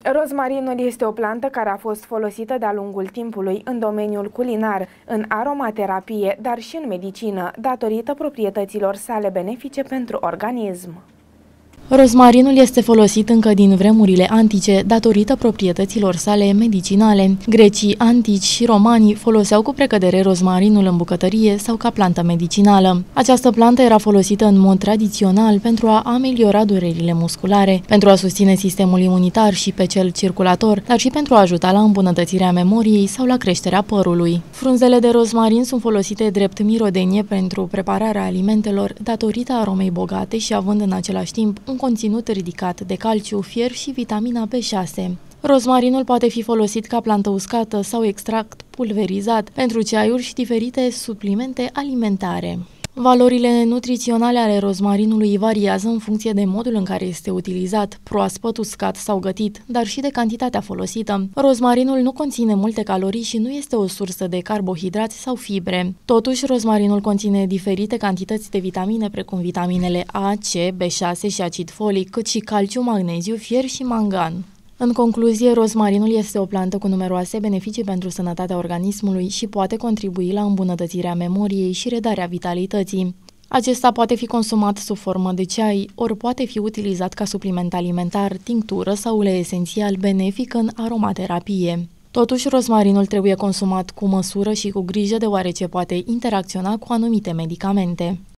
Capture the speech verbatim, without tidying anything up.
Rozmarinul este o plantă care a fost folosită de-a lungul timpului în domeniul culinar, în aromaterapie, dar și în medicină, datorită proprietăților sale benefice pentru organism. Rozmarinul este folosit încă din vremurile antice, datorită proprietăților sale medicinale. Grecii antici și romanii foloseau cu precădere rozmarinul în bucătărie sau ca plantă medicinală. Această plantă era folosită în mod tradițional pentru a ameliora durerile musculare, pentru a susține sistemul imunitar și pe cel circulator, dar și pentru a ajuta la îmbunătățirea memoriei sau la creșterea părului. Frunzele de rozmarin sunt folosite drept mirodenie pentru prepararea alimentelor, datorită aromei bogate și având în același timp un conținut ridicat de calciu, fier și vitamina B șase. Rozmarinul poate fi folosit ca plantă uscată sau extract pulverizat pentru ceaiuri și diferite suplimente alimentare. Valorile nutriționale ale rozmarinului variază în funcție de modul în care este utilizat, proaspăt, uscat sau gătit, dar și de cantitatea folosită. Rozmarinul nu conține multe calorii și nu este o sursă de carbohidrați sau fibre. Totuși, rozmarinul conține diferite cantități de vitamine, precum vitaminele A, C, B șase și acid folic, cât și calciu, magneziu, fier și mangan. În concluzie, rozmarinul este o plantă cu numeroase beneficii pentru sănătatea organismului și poate contribui la îmbunătățirea memoriei și redarea vitalității. Acesta poate fi consumat sub formă de ceai, ori poate fi utilizat ca supliment alimentar, tinctură sau ulei esențial benefic în aromaterapie. Totuși, rozmarinul trebuie consumat cu măsură și cu grijă, deoarece poate interacționa cu anumite medicamente.